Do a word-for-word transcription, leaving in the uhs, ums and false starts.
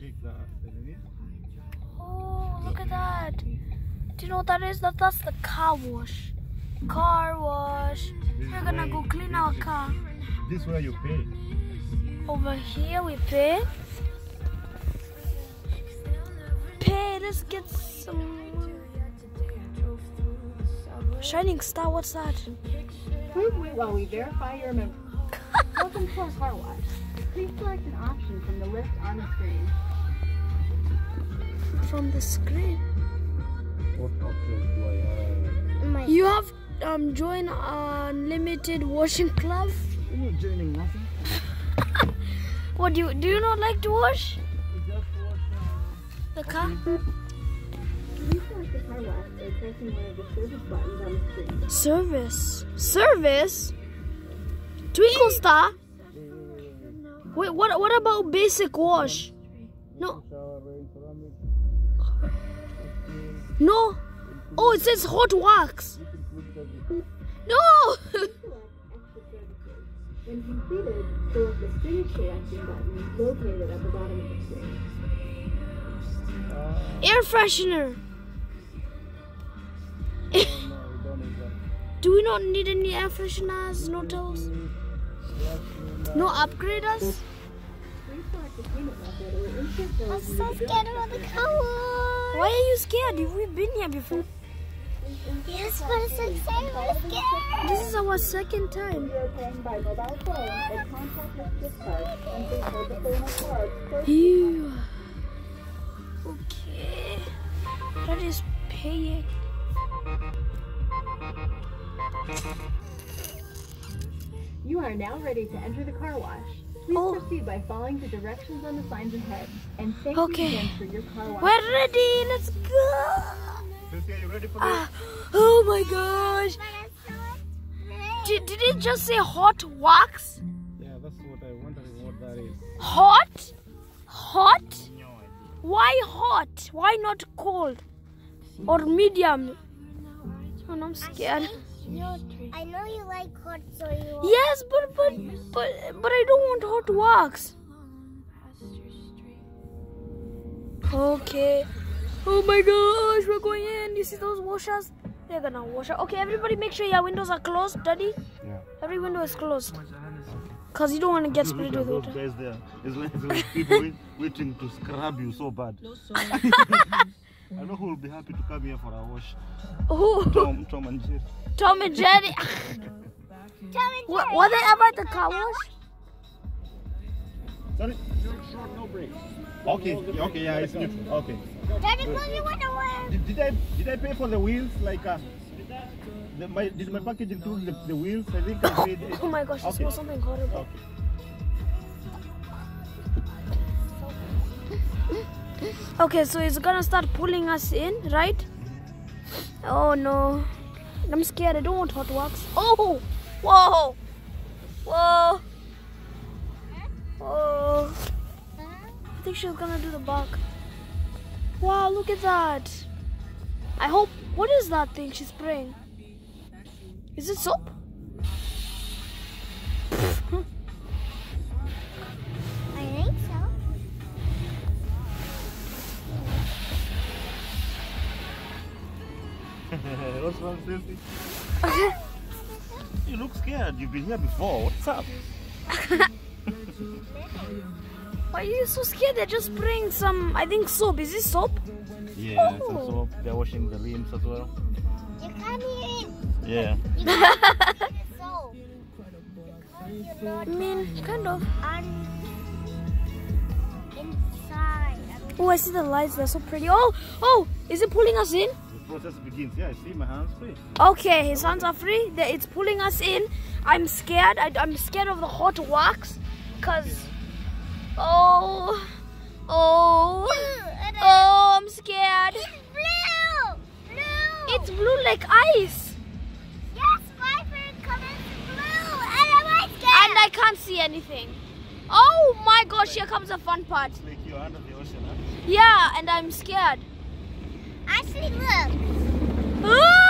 take the, the Oh, look at that. Do you know what that is? That, that's the car wash. Car wash. This We're gonna go clean our car. This is where you pay. Over here we pay. Pay, let's get some... Shining Star, what's that? Please wait while we verify your membership. Welcome to our car wash. Please select an option from the list on the screen. From the screen? What options do I have? You have um join unlimited washing club. You're not joining nothing. What do you do? You not like to wash You just wash the car? Please select the car wash by pressing one of the service buttons on the screen. Service. Service. Twinkle Star. Wait, what? What about basic wash? No. No. Oh, it says hot wax. No. When completed, select the screen selection button located at the bottom of the screen. Air freshener. Do we not need any air fresheners? No towels? No upgraders? Please select the payment method or insert the I'm so scared about the car wash. Why are you scared? We've been here before. Yes, but it's so exciting. I'm scared. This is our second time. You are paying by mobile phone or contactless gift card and please hold the phone or card close to Ew. Okay. That is paying. You are now ready to enter the car wash. Please Oh. proceed by following the directions on the signs ahead. And thank Okay. you again for your car wash. We're ready. Let's go. Cynthia, you ready for Ah, oh my gosh. Did, did it just say hot wax? this? Yeah, that's what I wondering what that is. Hot? Hot? No idea. Why hot? Why not cold? Or medium? Oh, I'm scared. I know you like hot, so you want Yes, but but but but I don't want hot wax. Okay. Oh my gosh, we're going in. You see those washers? They're gonna wash out. Okay, everybody make sure your windows are closed, Daddy. Yeah. Every window is closed. Cause you don't want to get Look sprayed at with those water. guys there. It's like, it's like people wait, waiting to scrub you so bad. I know who will be happy to come here for a wash. Oh, Tom, Tom and Jerry. Tom and Jerry. Tell me, Were, were they ever at the car wash? Sorry? Short, no break. Okay, okay, yeah, it's neutral. Okay. Daddy, put your window away. Did, did I did I pay for the wheels? Like, uh, the, my, did my package include the, the wheels? I think I paid it. Oh my gosh, I Okay. smell something horrible. Okay. Okay, so it's gonna start pulling us in, right? Oh no. I'm scared. I don't want hot wax. Oh! Whoa! Whoa! Whoa! I think she's gonna do the back. Wow, look at that. I hope. What is that thing she's spraying? Is it soap? I think so. What's wrong, Cynthia? You look scared. You've been here before. What's up? Why are you so scared? They're just spraying some, I think, soap. Is this soap? Yeah, some Oh. soap. They're washing the limbs as well. You can't eat it. Yeah. You can't eat it so. I mean, kind of. On inside. Oh, I see the lights. They're so pretty. Oh, oh, is it pulling us in? The process begins. Yeah, I see my hands free. Okay, his hands are free. They- It's pulling us in. I'm scared. I, I'm scared of the hot wax. Cause, oh, oh, oh, I'm scared. It's blue. Blue. It's blue like ice. yes, Viper colors blue. And I'm like scared. And I can't see anything. Oh my gosh, here comes the fun part. It's like you're under the ocean, huh? Yeah, and I'm scared. Actually, look. Ah!